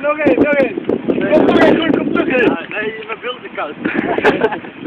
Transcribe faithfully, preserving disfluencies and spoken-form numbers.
nog één, nog één. Kom terug, kom terug. Nee, mijn beeld is koud.